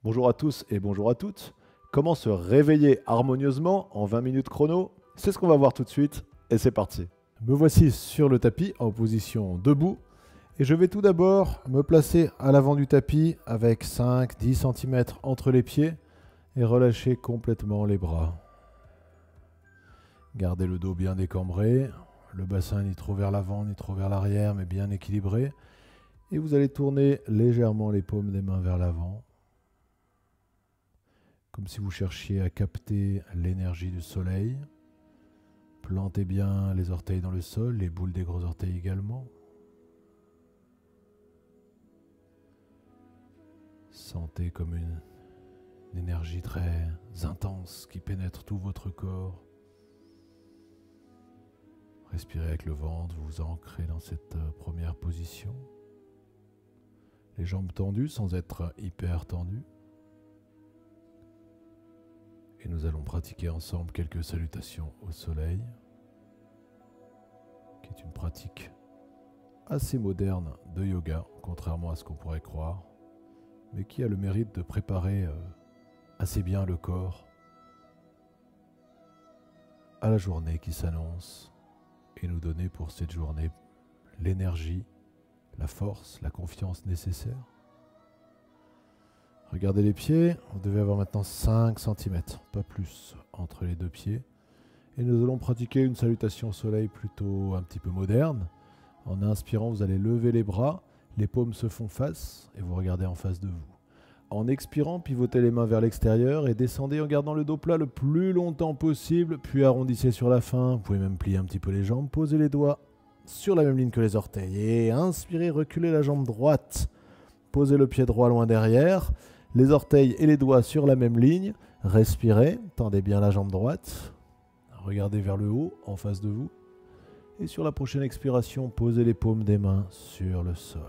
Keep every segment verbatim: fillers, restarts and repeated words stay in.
Bonjour à tous et bonjour à toutes. Comment se réveiller harmonieusement en vingt minutes chrono? C'est ce qu'on va voir tout de suite et c'est parti. Me voici sur le tapis en position debout et je vais tout d'abord me placer à l'avant du tapis avec cinq à dix centimètres entre les pieds et relâcher complètement les bras. Gardez le dos bien décambré, le bassin ni trop vers l'avant ni trop vers l'arrière mais bien équilibré et vous allez tourner légèrement les paumes des mains vers l'avant. Comme si vous cherchiez à capter l'énergie du soleil. Plantez bien les orteils dans le sol, les boules des gros orteils également. Sentez comme une, une énergie très intense qui pénètre tout votre corps. Respirez avec le ventre, vous vous ancrez dans cette première position. Les jambes tendues sans être hyper tendues. Et nous allons pratiquer ensemble quelques salutations au soleil, qui est une pratique assez moderne de yoga, contrairement à ce qu'on pourrait croire, mais qui a le mérite de préparer euh, assez bien le corps à la journée qui s'annonce et nous donner pour cette journée l'énergie, la force, la confiance nécessaire. Regardez les pieds, vous devez avoir maintenant cinq centimètres, pas plus, entre les deux pieds. Et nous allons pratiquer une salutation au soleil plutôt un petit peu moderne. En inspirant, vous allez lever les bras, les paumes se font face et vous regardez en face de vous. En expirant, pivotez les mains vers l'extérieur et descendez en gardant le dos plat le plus longtemps possible, puis arrondissez sur la fin. Vous pouvez même plier un petit peu les jambes, posez les doigts sur la même ligne que les orteils. Et inspirez, reculez la jambe droite, posez le pied droit loin derrière. Les orteils et les doigts sur la même ligne. Respirez, tendez bien la jambe droite. Regardez vers le haut, en face de vous. Et sur la prochaine expiration, posez les paumes des mains sur le sol.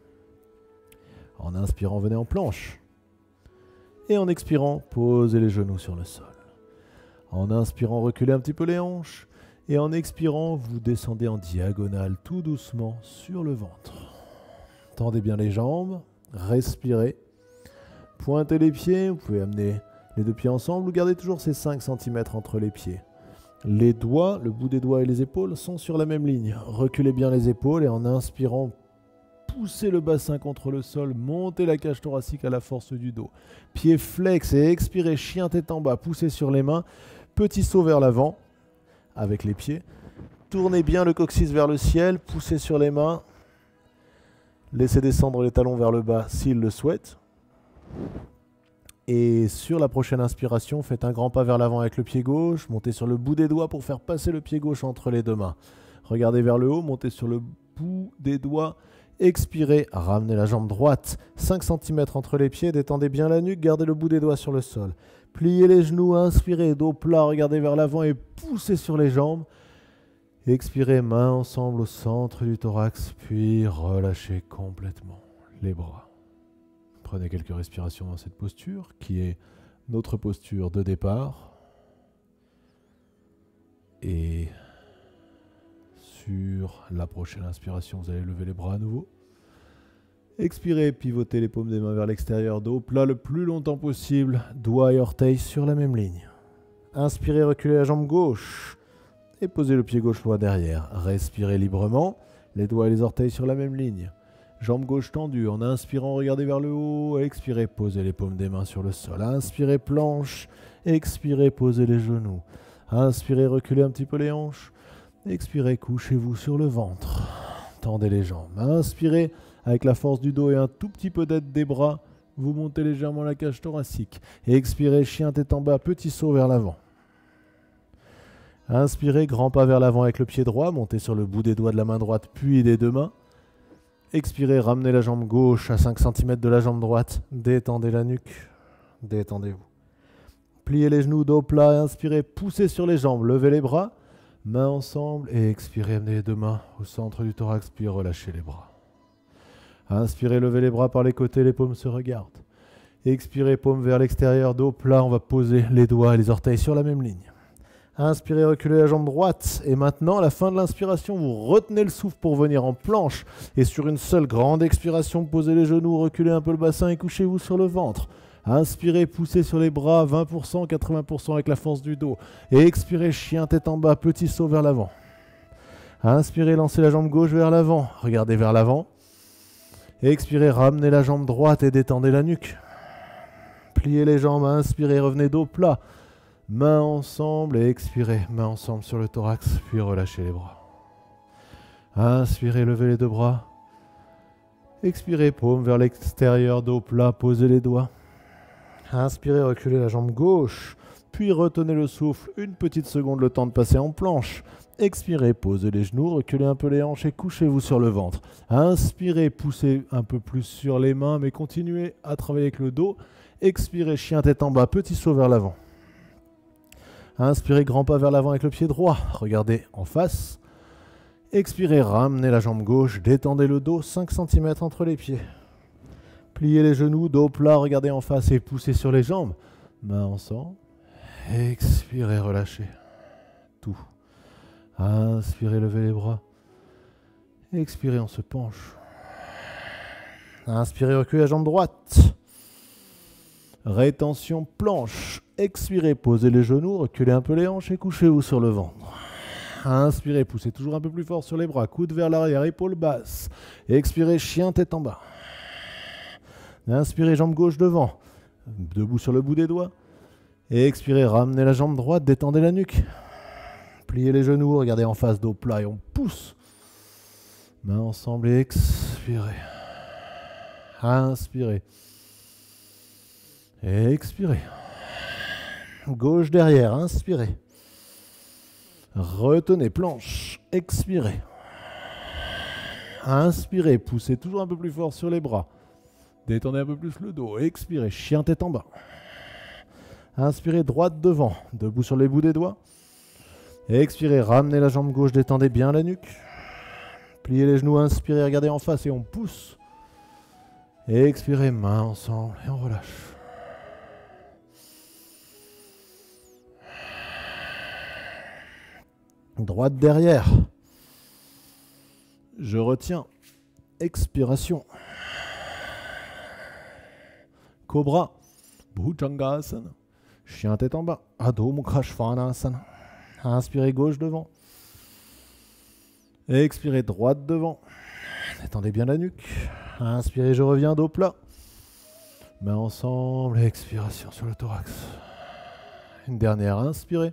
En inspirant, venez en planche. Et en expirant, posez les genoux sur le sol. En inspirant, reculez un petit peu les hanches. Et en expirant, vous descendez en diagonale tout doucement sur le ventre. Tendez bien les jambes, respirez. Pointez les pieds, vous pouvez amener les deux pieds ensemble ou gardez toujours ces cinq centimètres entre les pieds. Les doigts, le bout des doigts et les épaules sont sur la même ligne. Reculez bien les épaules et en inspirant, poussez le bassin contre le sol, montez la cage thoracique à la force du dos. Pieds flex et expirez, chien tête en bas, poussez sur les mains. Petit saut vers l'avant avec les pieds. Tournez bien le coccyx vers le ciel, poussez sur les mains. Laissez descendre les talons vers le bas s'il le souhaite. Et sur la prochaine inspiration, faites un grand pas vers l'avant avec le pied gauche, montez sur le bout des doigts pour faire passer le pied gauche entre les deux mains. Regardez vers le haut, montez sur le bout des doigts, expirez, ramenez la jambe droite, cinq centimètres entre les pieds, détendez bien la nuque, gardez le bout des doigts sur le sol. Pliez les genoux, inspirez, dos plat, regardez vers l'avant et poussez sur les jambes. Expirez, mains ensemble au centre du thorax, puis relâchez complètement les bras. Prenez quelques respirations dans cette posture, qui est notre posture de départ. Et sur la prochaine inspiration, vous allez lever les bras à nouveau. Expirez, pivotez les paumes des mains vers l'extérieur, dos plat le plus longtemps possible, doigts et orteils sur la même ligne. Inspirez, reculez la jambe gauche et posez le pied gauche loin derrière. Respirez librement, les doigts et les orteils sur la même ligne. Jambe gauche tendue, en inspirant, regardez vers le haut, expirez, posez les paumes des mains sur le sol, inspirez, planche, expirez, posez les genoux, inspirez, reculez un petit peu les hanches, expirez, couchez-vous sur le ventre, tendez les jambes, inspirez, avec la force du dos et un tout petit peu d'aide des bras, vous montez légèrement la cage thoracique, expirez, chien tête en bas, petit saut vers l'avant. Inspirez, grand pas vers l'avant avec le pied droit, montez sur le bout des doigts de la main droite, puis des deux mains. Expirez, ramenez la jambe gauche à cinq centimètres de la jambe droite. Détendez la nuque. Détendez-vous. Pliez les genoux, dos plat. Inspirez, poussez sur les jambes. Levez les bras. Mains ensemble. Et expirez, amenez les deux mains au centre du thorax. Puis relâchez les bras. Inspirez, levez les bras par les côtés. Les paumes se regardent. Expirez, paumes vers l'extérieur. Dos plat. On va poser les doigts et les orteils sur la même ligne. Inspirez, reculez la jambe droite. Et maintenant, à la fin de l'inspiration, vous retenez le souffle pour venir en planche. Et sur une seule grande expiration, posez les genoux, reculez un peu le bassin et couchez-vous sur le ventre. Inspirez, poussez sur les bras, vingt pour cent, quatre-vingts pour cent avec la force du dos. Et expirez, chien tête en bas, petit saut vers l'avant. Inspirez, lancez la jambe gauche vers l'avant. Regardez vers l'avant. Expirez, ramenez la jambe droite et détendez la nuque. Pliez les jambes, inspirez, revenez dos plat. Mains ensemble et expirez, mains ensemble sur le thorax, puis relâchez les bras. Inspirez, levez les deux bras. Expirez, paume vers l'extérieur, dos plat, posez les doigts. Inspirez, reculez la jambe gauche, puis retenez le souffle, une petite seconde, le temps de passer en planche. Expirez, posez les genoux, reculez un peu les hanches et couchez-vous sur le ventre. Inspirez, poussez un peu plus sur les mains, mais continuez à travailler avec le dos. Expirez, chien tête en bas, petit saut vers l'avant. Inspirez, grand pas vers l'avant avec le pied droit, regardez en face. Expirez, ramenez la jambe gauche, détendez le dos, cinq centimètres entre les pieds. Pliez les genoux, dos plat, regardez en face et poussez sur les jambes. Mains ensemble. Expirez, relâchez. Tout. Inspirez, levez les bras. Expirez, on se penche. Inspirez, reculez la jambe droite. Rétention, planche. Expirez, posez les genoux, reculez un peu les hanches et couchez-vous sur le ventre. Inspirez, poussez toujours un peu plus fort sur les bras, coude vers l'arrière, épaule basse. Expirez, chien tête en bas. Inspirez, jambe gauche devant, debout sur le bout des doigts. Et expirez, ramenez la jambe droite, détendez la nuque. Pliez les genoux, regardez en face, dos plat et on pousse. Mains ensemble et expirez. Inspirez. Et expirez. Gauche derrière, inspirez. Retenez, planche, expirez. Inspirez, poussez toujours un peu plus fort sur les bras. Détendez un peu plus le dos, expirez, chien tête en bas. Inspirez, droite devant, debout sur les bouts des doigts. Expirez, ramenez la jambe gauche, détendez bien la nuque. Pliez les genoux, inspirez, regardez en face et on pousse. Expirez, mains ensemble et on relâche. Droite derrière. Je retiens. Expiration. Cobra. Bhujangasana. Chien tête en bas. Adho Mukha Svanasana. Inspirez gauche devant. Expirez droite devant. Détendez bien la nuque. Inspirez, je reviens dos plat. Mains ensemble. Expiration sur le thorax. Une dernière, inspirez.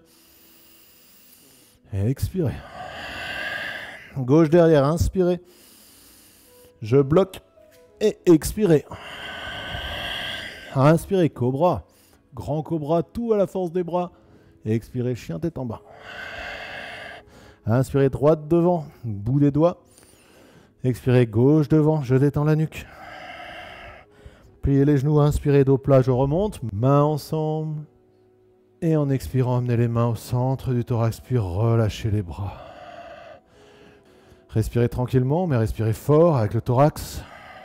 Expirez. Gauche derrière, inspirez. Je bloque et expirez. Inspirez, cobra. Grand cobra, tout à la force des bras. Expirez, chien tête en bas. Inspirez, droite devant, bout des doigts. Expirez, gauche devant, je détends la nuque. Pliez les genoux, inspirez, dos plat, je remonte. Mains ensemble. Et en expirant, amenez les mains au centre du thorax, puis relâchez les bras. Respirez tranquillement, mais respirez fort avec le thorax.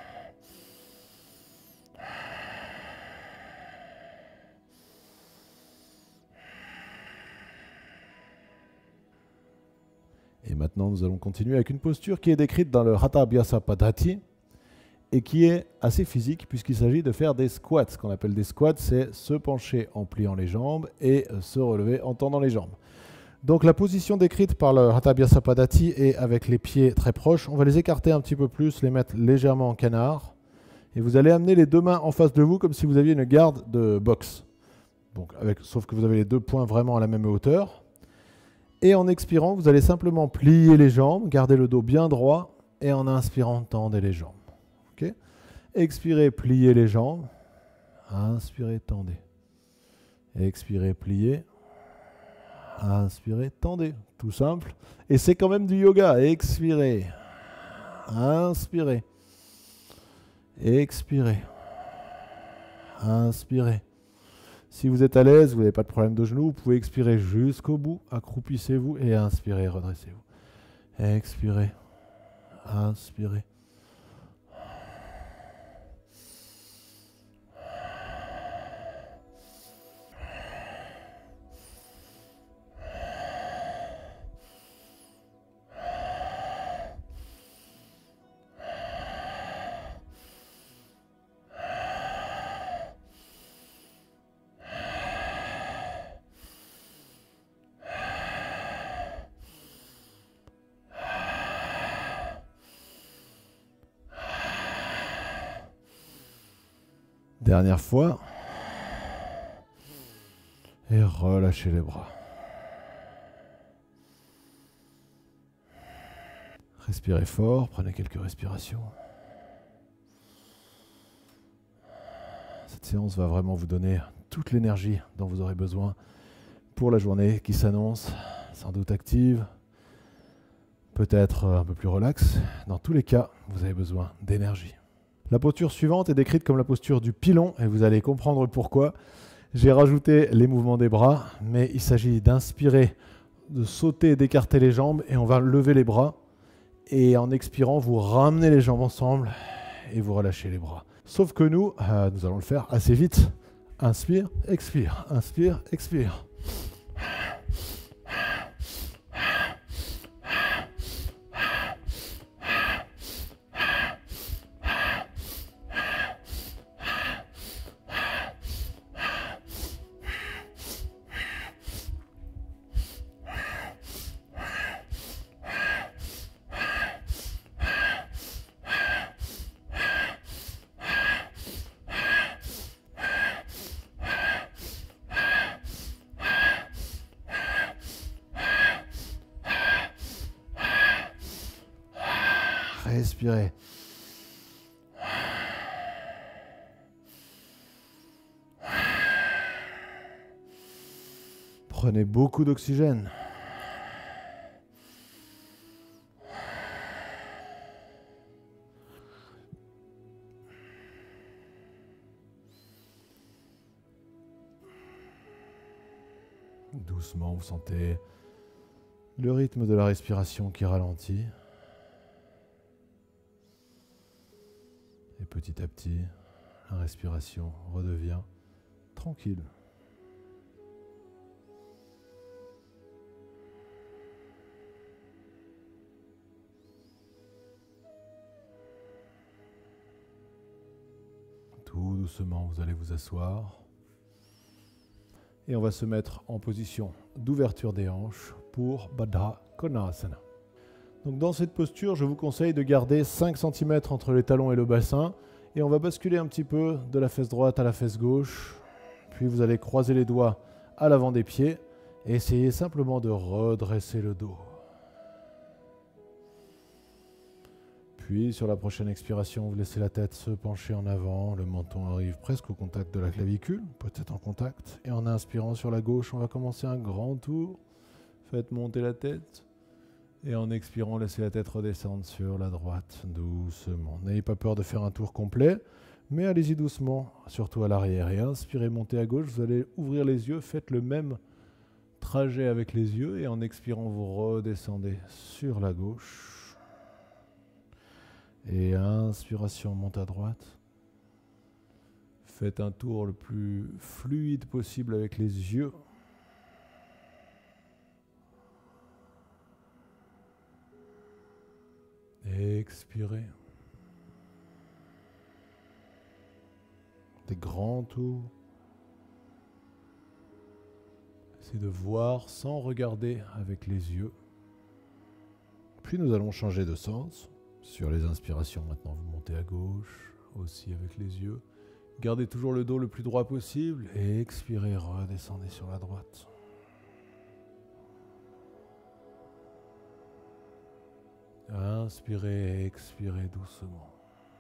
Et maintenant, nous allons continuer avec une posture qui est décrite dans le Hatha Abhyasa Paddhati et qui est assez physique puisqu'il s'agit de faire des squats. Ce qu'on appelle des squats, c'est se pencher en pliant les jambes et se relever en tendant les jambes. Donc la position décrite par le Hatha Abhyasa Paddhati est avec les pieds très proches. On va les écarter un petit peu plus, les mettre légèrement en canard. Et vous allez amener les deux mains en face de vous comme si vous aviez une garde de boxe. Donc avec, sauf que vous avez les deux poings vraiment à la même hauteur. Et en expirant, vous allez simplement plier les jambes, garder le dos bien droit. Et en inspirant, tendez les jambes. Okay. Expirez, pliez les jambes. Inspirez, tendez. Expirez, pliez. Inspirez, tendez. Tout simple. Et c'est quand même du yoga. Expirez. Inspirez. Expirez. Inspirez. Si vous êtes à l'aise, vous n'avez pas de problème de genoux, vous pouvez expirer jusqu'au bout. Accroupissez-vous et inspirez, redressez-vous. Expirez. Inspirez. Dernière fois. Et relâchez les bras. Respirez fort, prenez quelques respirations. Cette séance va vraiment vous donner toute l'énergie dont vous aurez besoin pour la journée qui s'annonce, sans doute active, peut-être un peu plus relax. Dans tous les cas, vous avez besoin d'énergie. La posture suivante est décrite comme la posture du pilon et vous allez comprendre pourquoi. J'ai rajouté les mouvements des bras, mais il s'agit d'inspirer, de sauter, d'écarter les jambes et on va lever les bras. Et en expirant, vous ramenez les jambes ensemble et vous relâchez les bras. Sauf que nous, euh, nous allons le faire assez vite. Inspire, expire, inspire, expire. Respirez. Prenez beaucoup d'oxygène. Doucement, vous sentez le rythme de la respiration qui ralentit. Et petit à petit, la respiration redevient tranquille. Tout doucement, vous allez vous asseoir. Et on va se mettre en position d'ouverture des hanches pour Baddha Konasana. Donc dans cette posture, je vous conseille de garder cinq centimètres entre les talons et le bassin. Et on va basculer un petit peu de la fesse droite à la fesse gauche. Puis vous allez croiser les doigts à l'avant des pieds et essayez simplement de redresser le dos. Puis sur la prochaine expiration, vous laissez la tête se pencher en avant. Le menton arrive presque au contact de la clavicule, peut-être en contact. Et en inspirant sur la gauche, on va commencer un grand tour. Faites monter la tête. Et en expirant, laissez la tête redescendre sur la droite, doucement. N'ayez pas peur de faire un tour complet, mais allez-y doucement, surtout à l'arrière. Et inspirez, montez à gauche, vous allez ouvrir les yeux, faites le même trajet avec les yeux. Et en expirant, vous redescendez sur la gauche. Et inspiration, monte à droite. Faites un tour le plus fluide possible avec les yeux. Expirez. Des grands tours. Essayez de voir sans regarder avec les yeux. Puis nous allons changer de sens. Sur les inspirations, maintenant vous montez à gauche, aussi avec les yeux. Gardez toujours le dos le plus droit possible et expirez, redescendez sur la droite. Inspirez et expirez doucement.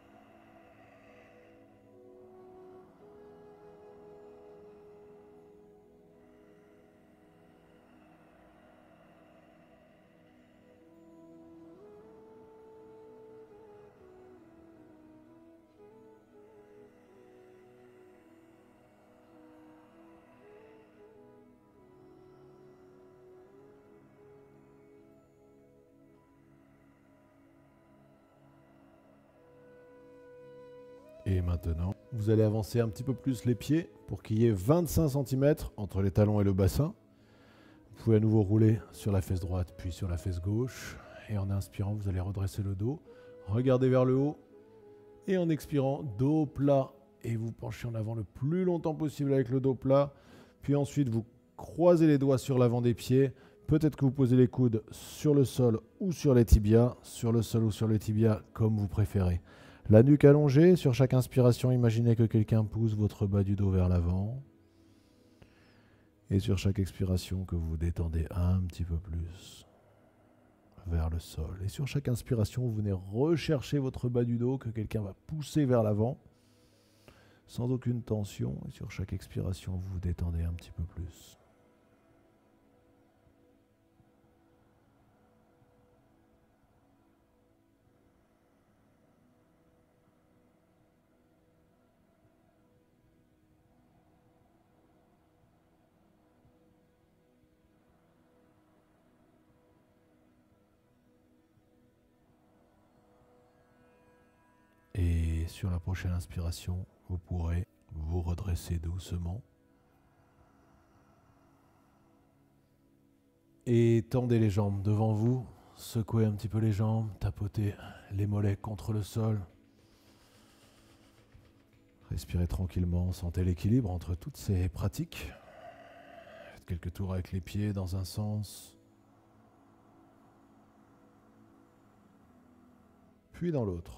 Et maintenant, vous allez avancer un petit peu plus les pieds pour qu'il y ait vingt-cinq centimètres entre les talons et le bassin. Vous pouvez à nouveau rouler sur la fesse droite puis sur la fesse gauche. Et en inspirant, vous allez redresser le dos. Regardez vers le haut. Et en expirant, dos plat. Et vous penchez en avant le plus longtemps possible avec le dos plat. Puis ensuite, vous croisez les doigts sur l'avant des pieds. Peut-être que vous posez les coudes sur le sol ou sur les tibias. Sur le sol ou sur les tibias, comme vous préférez. La nuque allongée, sur chaque inspiration, imaginez que quelqu'un pousse votre bas du dos vers l'avant. Et sur chaque expiration, que vous détendez un petit peu plus vers le sol. Et sur chaque inspiration, vous venez rechercher votre bas du dos, que quelqu'un va pousser vers l'avant, sans aucune tension. Et sur chaque expiration, vous vous détendez un petit peu plus. Et sur la prochaine inspiration, vous pourrez vous redresser doucement. Et tendez les jambes devant vous, secouez un petit peu les jambes, tapotez les mollets contre le sol. Respirez tranquillement, sentez l'équilibre entre toutes ces pratiques. Faites quelques tours avec les pieds dans un sens, puis dans l'autre.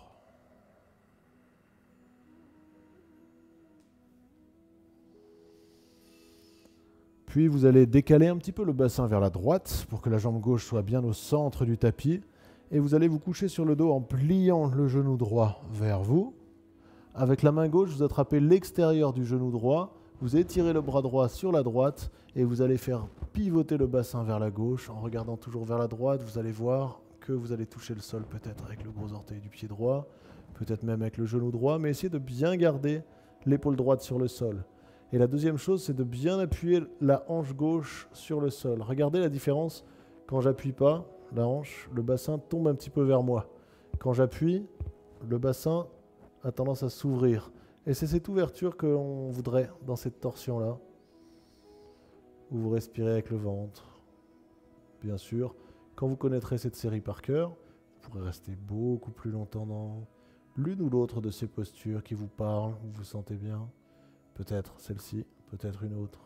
Puis vous allez décaler un petit peu le bassin vers la droite pour que la jambe gauche soit bien au centre du tapis. Et vous allez vous coucher sur le dos en pliant le genou droit vers vous. Avec la main gauche, vous attrapez l'extérieur du genou droit. Vous étirez le bras droit sur la droite et vous allez faire pivoter le bassin vers la gauche. En regardant toujours vers la droite, vous allez voir que vous allez toucher le sol peut-être avec le gros orteil du pied droit, peut-être même avec le genou droit, mais essayez de bien garder l'épaule droite sur le sol. Et la deuxième chose, c'est de bien appuyer la hanche gauche sur le sol. Regardez la différence. Quand j'appuie pas, la hanche, le bassin tombe un petit peu vers moi. Quand j'appuie, le bassin a tendance à s'ouvrir. Et c'est cette ouverture que l'on voudrait dans cette torsion-là, où vous respirez avec le ventre. Bien sûr, quand vous connaîtrez cette série par cœur, vous pourrez rester beaucoup plus longtemps dans l'une ou l'autre de ces postures qui vous parlent, où vous vous sentez bien. Peut-être celle-ci, peut-être une autre.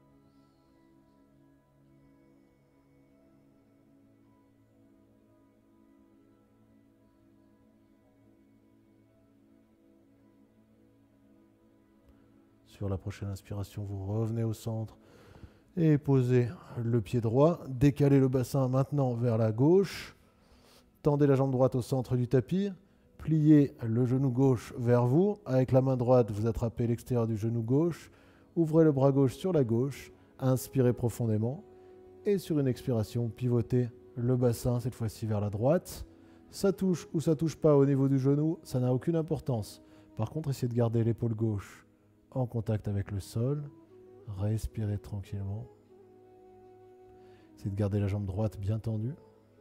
Sur la prochaine inspiration, vous revenez au centre et posez le pied droit. Décalez le bassin maintenant vers la gauche. Tendez la jambe droite au centre du tapis. Pliez le genou gauche vers vous. Avec la main droite, vous attrapez l'extérieur du genou gauche. Ouvrez le bras gauche sur la gauche. Inspirez profondément. Et sur une expiration, pivotez le bassin, cette fois-ci vers la droite. Ça touche ou ça ne touche pas au niveau du genou, ça n'a aucune importance. Par contre, essayez de garder l'épaule gauche en contact avec le sol. Respirez tranquillement. Essayez de garder la jambe droite bien tendue.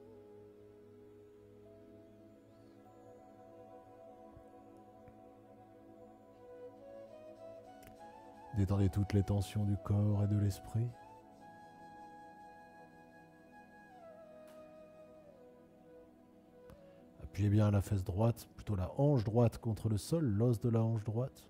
Détendez toutes les tensions du corps et de l'esprit. Appuyez bien la fesse droite, plutôt la hanche droite contre le sol, l'os de la hanche droite.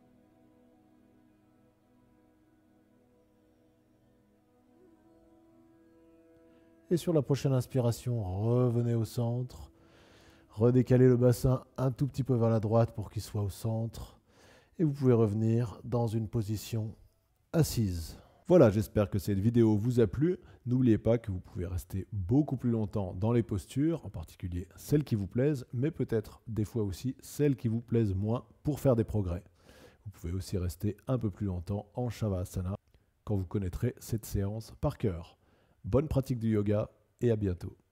Et sur la prochaine inspiration, revenez au centre. Redécalez le bassin un tout petit peu vers la droite pour qu'il soit au centre. Et vous pouvez revenir dans une position assise. Voilà, j'espère que cette vidéo vous a plu. N'oubliez pas que vous pouvez rester beaucoup plus longtemps dans les postures, en particulier celles qui vous plaisent, mais peut-être des fois aussi celles qui vous plaisent moins pour faire des progrès. Vous pouvez aussi rester un peu plus longtemps en Shavasana quand vous connaîtrez cette séance par cœur. Bonne pratique du yoga et à bientôt.